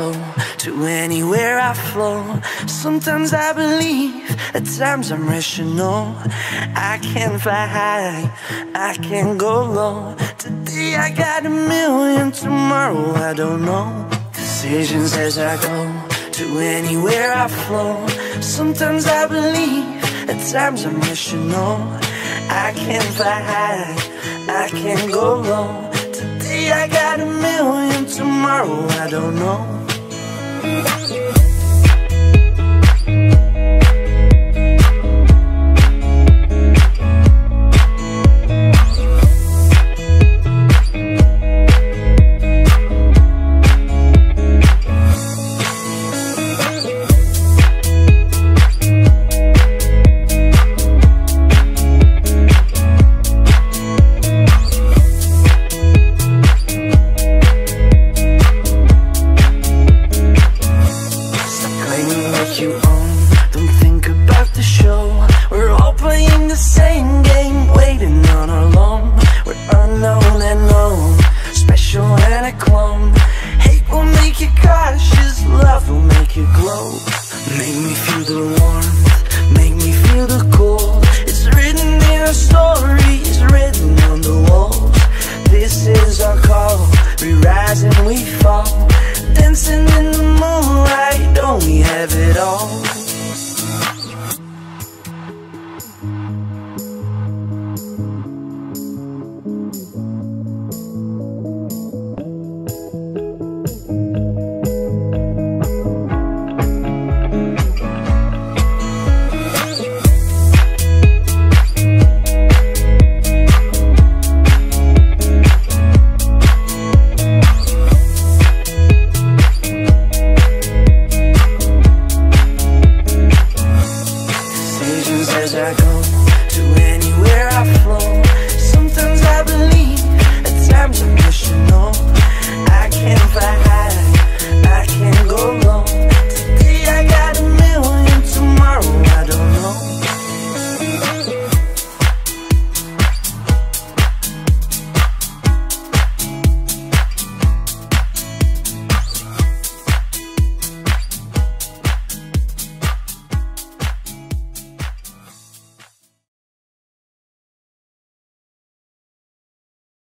go, to anywhere I flow. Sometimes I believe, at times I'm rational. I can fly high, I can go low. Today I got a million, tomorrow I don't know. Decisions as I go, to anywhere I flow. Sometimes I believe, at times I'm rational. I can fly high, I can go low. Today I got a million, tomorrow I don't know.